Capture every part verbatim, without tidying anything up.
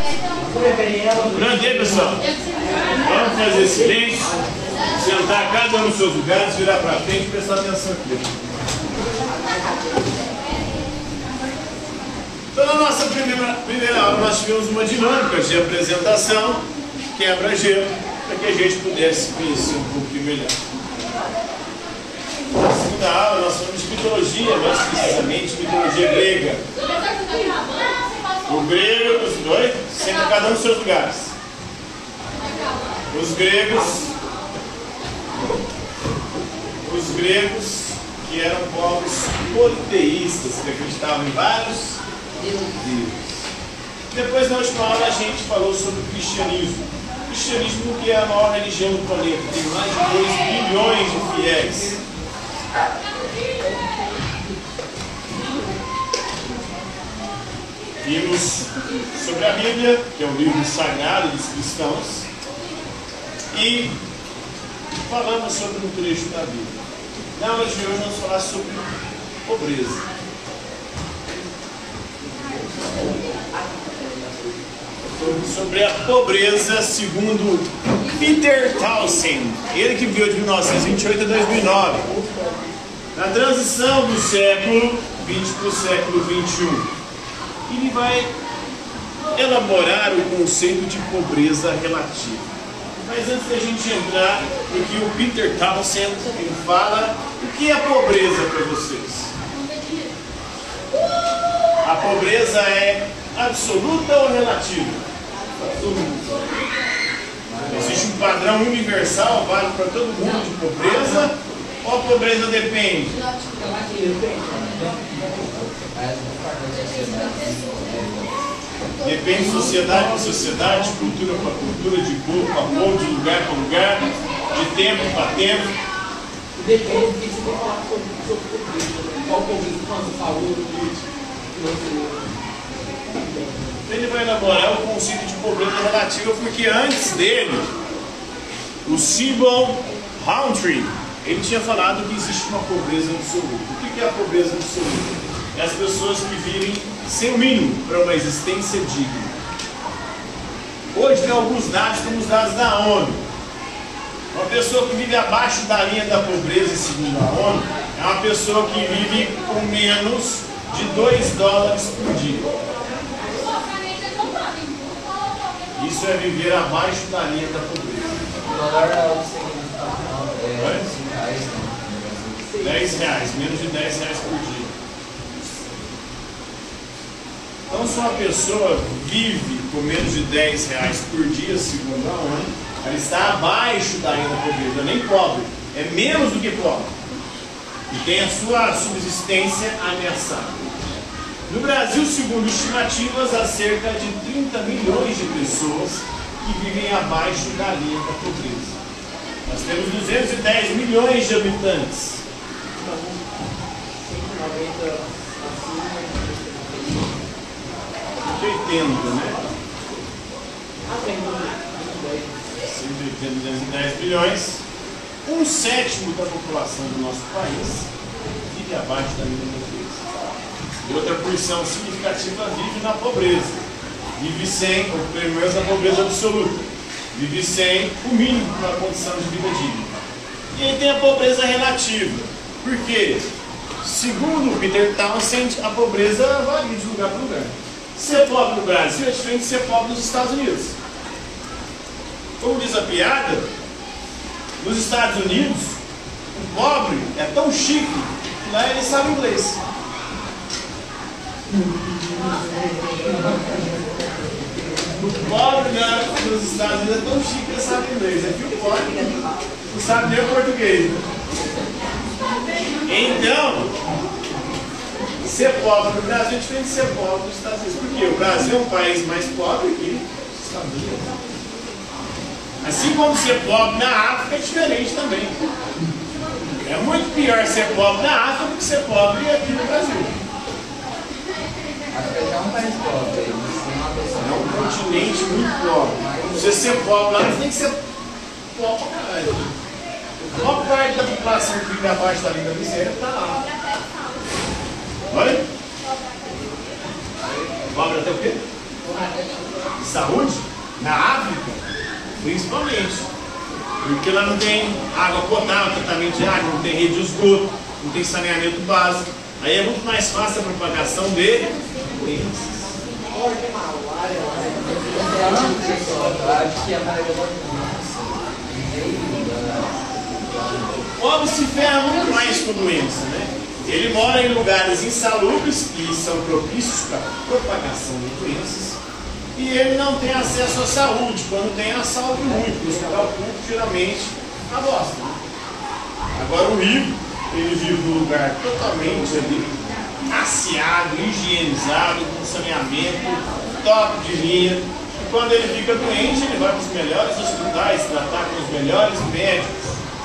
Grande aí, pessoal. Vamos fazer silêncio, sentar cada um nos seus lugares, virar para frente e prestar atenção aqui. Então, na nossa primeira, primeira aula, nós tivemos uma dinâmica de apresentação, quebra-gelo, para que a gente pudesse conhecer um pouco melhor. Na segunda aula, nós falamos de mitologia, mais precisamente mitologia grega. O grego, os dois, senta cada um nos seus lugares. Os gregos, os gregos que eram povos politeístas, que acreditavam em vários deuses. Depois, na última aula, a gente falou sobre o cristianismo. O cristianismo, que é a maior religião do planeta, tem mais de dois bilhões de fiéis. Vimos sobre a Bíblia, que é o livro sagrado dos cristãos, e falamos sobre um trecho da Bíblia. Na aula de hoje vamos falar sobre pobreza. Sobre a pobreza segundo Peter Townsend, ele que viveu de mil novecentos e vinte e oito a dois mil e nove. Na transição do século vinte para o século vinte e um. Ele vai elaborar o conceito de pobreza relativa. Mas antes da gente entrar no que o Peter Townsend ele fala, o que é pobreza para vocês? A pobreza é absoluta ou relativa? Absoluta. Existe um padrão universal, válido para todo mundo de pobreza? Ou a pobreza depende? Depende de sociedade para sociedade, cultura para cultura, de povo para povo, de lugar para lugar, de tempo para tempo. Depende do que você vai falar sobre pobreza. Qual pobreza quando falou político? Ele vai elaborar o conceito de pobreza relativa, porque antes dele, o Simon Rowntree, ele tinha falado que existe uma pobreza absoluta. O que é a pobreza absoluta? É as pessoas que vivem sem o mínimo para uma existência digna. Hoje tem alguns dados, como os dados da ONU. Uma pessoa que vive abaixo da linha da pobreza, segundo a ONU, é uma pessoa que vive com menos de dois dólares por dia. Isso é viver abaixo da linha da pobreza. O dólar é o seguinte, é cinco reais. dez reais, menos de dez reais por dia. Então, se uma pessoa vive com menos de dez reais por dia, segundo a ONU, ela está abaixo da linha da pobreza, nem pobre, é menos do que pobre. E tem a sua subsistência ameaçada. No Brasil, segundo estimativas, há cerca de trinta milhões de pessoas que vivem abaixo da linha da pobreza. Nós temos duzentos e dez milhões de habitantes. cento e oitenta, né? cento e oitenta, duzentos e dez milhões. Um sétimo da população do nosso país vive abaixo da linha da pobreza. E outra porção significativa vive na pobreza. Vive sem, ou pelo menos na pobreza absoluta. Vive sem o mínimo para a condição de vida digna. E aí tem a pobreza relativa. Por quê? Segundo Peter Townsend, a pobreza varia de lugar para lugar. Ser pobre no Brasil é diferente de ser pobre nos Estados Unidos. Como diz a piada, nos Estados Unidos, o pobre é tão chique que lá ele sabe inglês. O pobre né, nos Estados Unidos é tão chique que ele sabe inglês. Aqui o pobre não sabe nem o português. Então, ser pobre no Brasil é diferente de ser pobre nos Estados Unidos. Porque o Brasil é um país mais pobre que os Estados Unidos. Assim como ser pobre na África é diferente também. É muito pior ser pobre na África do que ser pobre aqui no Brasil. A África já é um país pobre. É um continente muito pobre. Você ser pobre lá, você tem que ser pobre pra caralho. A maior parte da população que vive abaixo da linha da miséria está lá. Olha. Pobre até o quê? saúde, na África, principalmente. Porque lá não tem água potável, tratamento de água, não tem rede de esgoto, não tem saneamento básico. Aí é muito mais fácil a propagação de doenças. O pobre se ferra muito mais com doença, né? Ele mora em lugares insalubres que são propícios para a propagação de doenças. E ele não tem acesso à saúde. Quando tem a saúde muito, o hospital público geralmente a bosta. Agora o rico, ele vive num lugar totalmente ali asseado, higienizado, com saneamento, top de linha. E quando ele fica doente, ele vai para os melhores hospitais, tratar com os melhores médicos.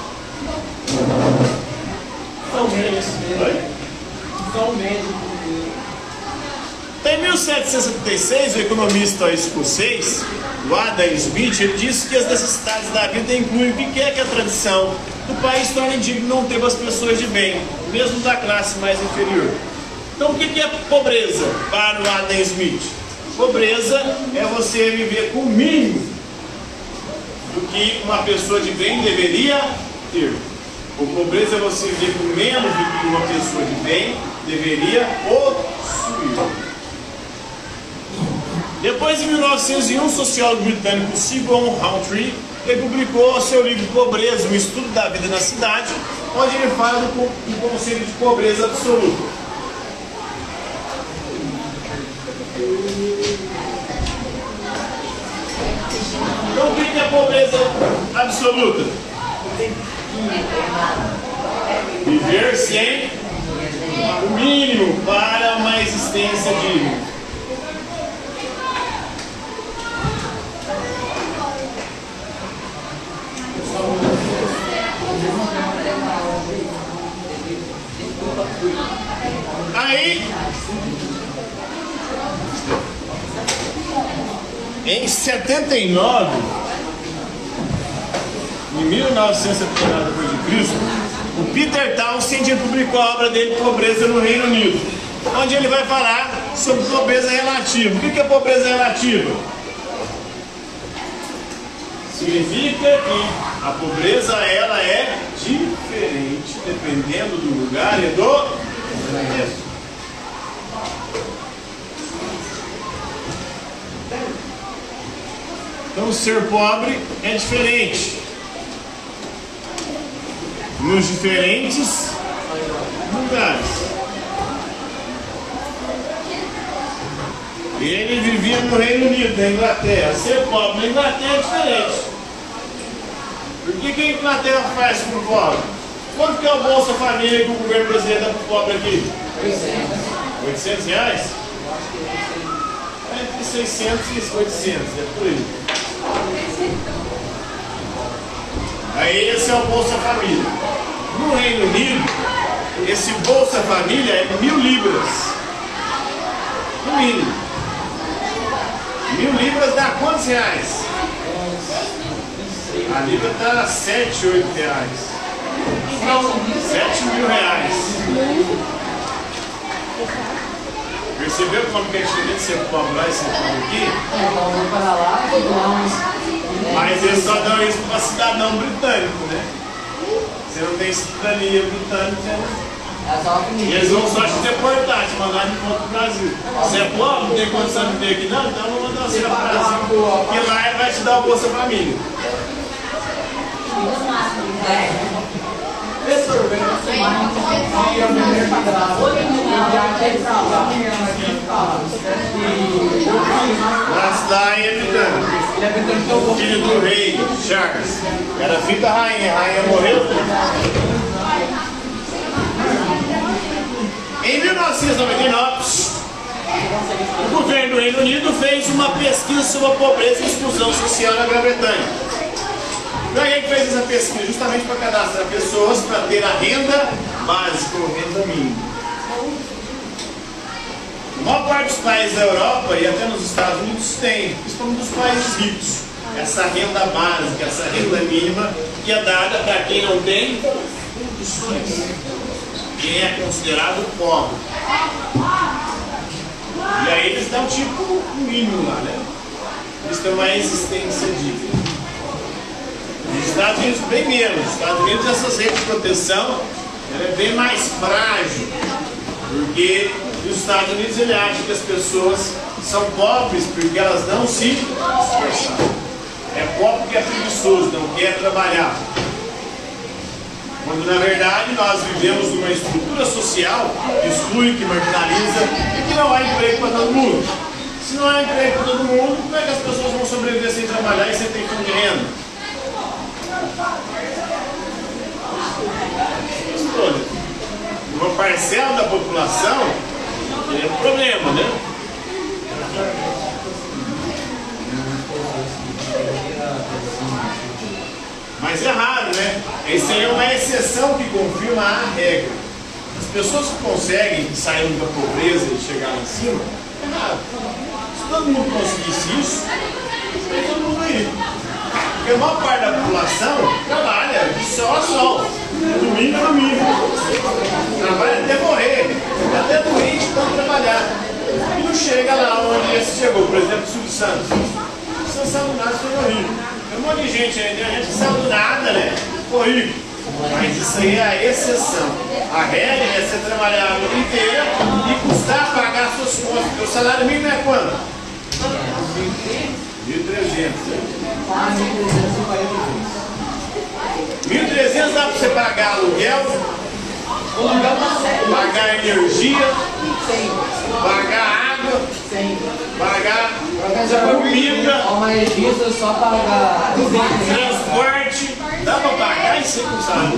São médicos mesmo. São médicos. Em mil setecentos e setenta e seis, o economista escocês, o Adam Smith, ele disse que as necessidades da vida incluem o que é que a tradição do país torna indigno não ter as pessoas de bem, mesmo da classe mais inferior. Então o que é pobreza para o Adam Smith? Pobreza é você viver com o mínimo do que uma pessoa de bem deveria ter. O pobreza é você viver com menos do que uma pessoa de bem deveria possuir. Depois, em mil novecentos e um, o sociólogo britânico Siobhan Hawtrey, ele publicou seu livro Pobreza, um estudo da vida na cidade, onde ele fala do, do conceito de pobreza absoluta. Então, o que é pobreza absoluta? Viver sem o mínimo para uma existência digna. Aí, em setenta e nove, em mil novecentos e setenta e nove depois de Cristo, o Peter Townsend publicou a obra dele Pobreza no Reino Unido, onde ele vai falar sobre pobreza relativa. O que é pobreza relativa? Significa que a pobreza ela é diferente dependendo do lugar e do contexto. Então, ser pobre é diferente nos diferentes lugares. Ele vivia no Reino Unido, na Inglaterra. Ser pobre na Inglaterra é diferente. Por que, que a Inglaterra faz para o pobre? Quanto que é o Bolsa Família que o governo brasileiro dá para o pobre aqui? oitocentos reais? Entre seiscentos e oitocentos, é por aí. Aí esse é o Bolsa Família. No Reino Unido, esse Bolsa Família é mil libras. No mínimo. Mil libras dá quantos reais? A libra está sete, oito reais. Sete mil reais. Percebeu como que é diferente ser pobre lá e ser pobre aqui? Mas eles só dão isso para cidadão britânico, né? Você não tem cidadania britânica, né? E eles vão só te deportar, te mandar de volta pro Brasil. Você é pobre, não tem condição de vir aqui não? Então eu vou mandar você para o Brasil. Porque lá ele vai te dar o Bolsa Família. Lá está em Britânia. Filho do rei Charles. Era filho da rainha. A rainha morreu. Em mil novecentos e noventa e nove, o governo do Reino Unido fez uma pesquisa sobre a pobreza e exclusão social na Grã-Bretanha. Para que fez essa pesquisa? Justamente para cadastrar pessoas para ter a renda básica ou renda mínima. A maior parte dos países da Europa e até nos Estados Unidos tem, principalmente dos países ricos, essa renda básica, essa renda mínima que é dada para quem não tem condições, quem é considerado pobre. E aí eles dão tipo um mínimo lá, né? tem uma existência digna. Nos Estados Unidos, bem menos. Nos Estados Unidos, essas redes de proteção ela é bem mais frágil, porque nos Estados Unidos ele acha que as pessoas são pobres porque elas não se esforçaram. É pobre porque é preguiçoso, não quer trabalhar. Quando na verdade nós vivemos numa estrutura social que exclui, que marginaliza e que não há emprego para todo mundo. Se não há emprego para todo mundo, como é que as pessoas vão sobreviver sem trabalhar e sem ter fundo de renda? Uma parcela da população é um problema, né? Mas é raro, né? Isso aí é uma exceção que confirma a regra. As pessoas que conseguem sair da pobreza e chegar lá em cima, é raro. Se todo mundo conseguisse isso, seria todo mundo aí. Porque a maior parte da população trabalha de sol a sol, domingo a domingo. Trabalha até morrer, até doente para trabalhar. E não chega lá onde esse chegou. Por exemplo, o Silvio Santos. O Silvio Santos nasce foi rico. Tem um monte de gente aí, tem gente que saiu do nada, né? Ficou rico. Mas isso aí é a exceção. A regra é você trabalhar a vida inteira e custar pagar suas contas. Porque o salário mínimo é quanto? mil e trezentos. mil e trezentos dá para você pagar aluguel, pagar energia, pagar água, pagar comida, só pagar transporte. Dá para pagar isso aí com salário.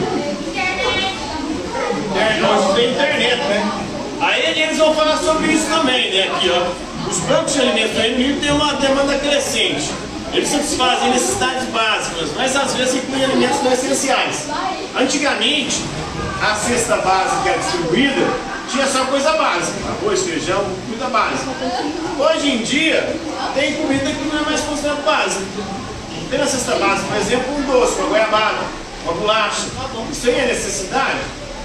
Nós tem internet, né? Aí eles vão falar sobre isso também, né? Aqui, ó. Os bancos de alimentos aí têm uma demanda crescente. Eles satisfazem necessidades básicas, mas às vezes incluem alimentos não essenciais. Antigamente, a cesta básica distribuída tinha só coisa básica, arroz, feijão, comida básica. Hoje em dia, tem comida que não é mais considerada básica. Tem na cesta básica, por exemplo, um doce, uma goiabada, uma bolacha. Isso aí é necessidade?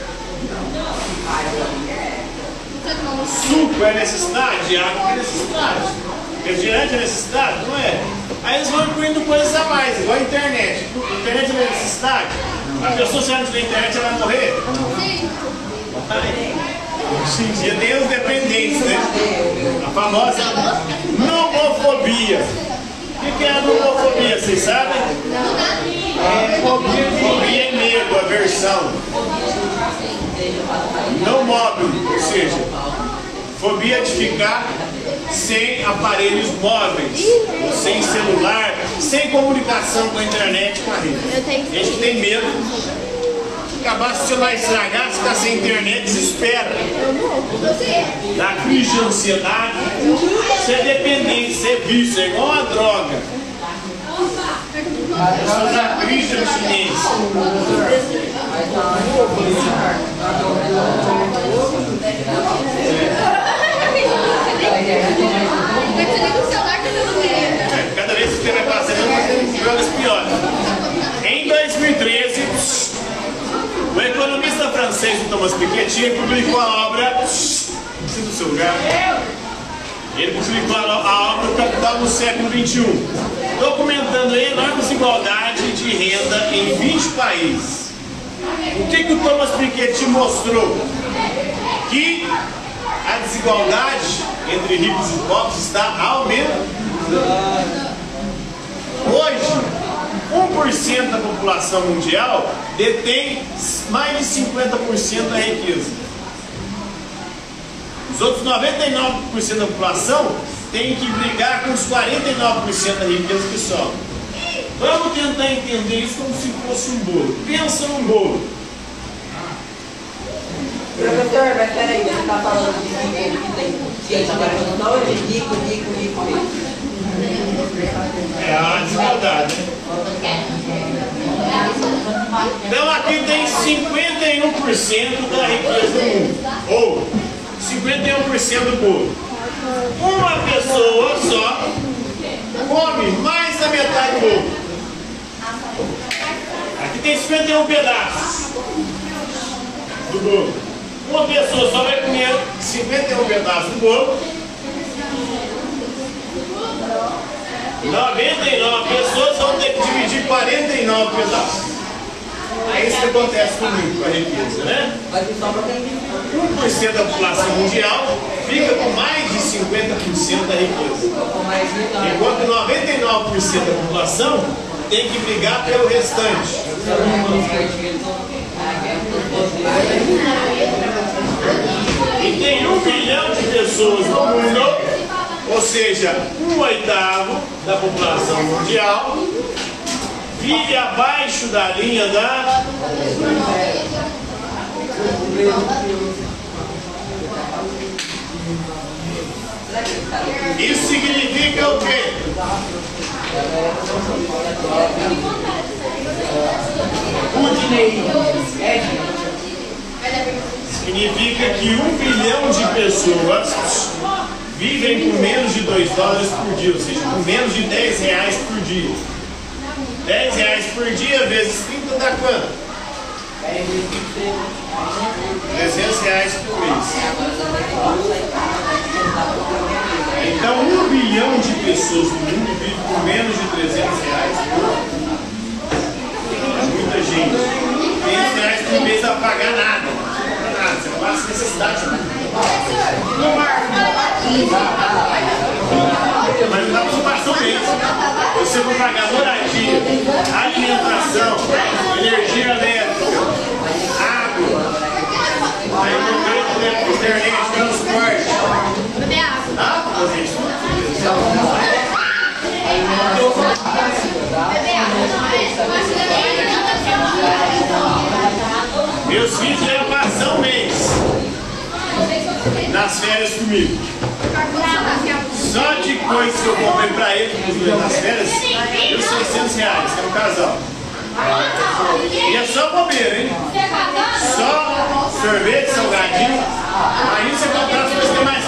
Suco é necessidade? Água é necessidade. Refrigerante é necessidade? Não é. Aí eles vão incluindo coisas a mais, igual a internet. A internet é necessidade? A pessoa se ela não tiver internet, ela vai morrer? Sim. Hoje em dia tem os dependentes, né? A famosa nomofobia. O que é a nomofobia? Vocês sabem? É, fobia é medo, aversão. Não móvel, ou seja, fobia de ficar sem aparelhos móveis, sem celular, sem comunicação com a internet, com a rede. A gente tem medo de acabar se o celular estragar, se ficar sem internet, desespera. Dá crise de ansiedade, você é dependente, você é vício, é igual uma droga. A pessoa dá crise de abstinência. É, cada vez que você vai passando, drogas pior. Em dois mil e treze, o economista francês Thomas Piketty publicou a obra do seu lugar. Ele publicou a obra O Capital no século vinte e um, documentando a enorme desigualdade de renda em vinte países. O que, que o Thomas Piketty mostrou? Que a desigualdade entre ricos e pobres está aumentando. Hoje, um por cento da população mundial detém mais de cinquenta por cento da riqueza. Os outros noventa e nove por cento da população têm que brigar com os quarenta e nove por cento da riqueza que sobra. Vamos tentar entender isso como se fosse um bolo. Pensa num bolo. Professor, mas peraí, você está falando de rico que tem gente agora de rico, rico, rico, rico. É a desigualdade, né? Então aqui tem cinquenta e um por cento da riqueza do mundo. Ou cinquenta e um por cento do bolo. Uma pessoa só come mais da metade do bolo. Aqui tem cinquenta e um pedaços do bolo. Uma pessoa só vai comer cinquenta e um pedaços do bolo. noventa e nove pessoas vão ter que dividir quarenta e nove pedaços. É isso que acontece comigo com a riqueza, né? um por cento da população mundial fica com mais de cinquenta por cento da riqueza. Enquanto noventa e nove por cento da população tem que brigar pelo restante. E tem um bilhão de pessoas no mundo, ou seja, um oitavo da população mundial, vive abaixo da linha da... Isso significa o quê? Significa que um bilhão de pessoas vivem com menos de dois dólares por dia, ou seja, com menos de dez reais por dia. dez reais por dia vezes trinta dá quanto? trezentos reais por mês. Então, um bilhão de pessoas no mundo vive com menos de trezentos reais por mês. É muita gente. trezentos reais por mês não vai pagar nada. Não nada, você não passa necessidade. Mas não dá para passar o mês. Você vai pagar moradia, alimentação, energia elétrica, água, aí no meio internet, transporte. Beber água. Ah, fazer isso. Beber água. Meus filhos devem passar um mês nas férias comigo. Só de coisas que eu comprei pra ele nas férias, deu seiscentos reais, que é um casal. E é só bobeira, hein? Só sorvete, salgadinho. Aí você comprar as coisas que é mais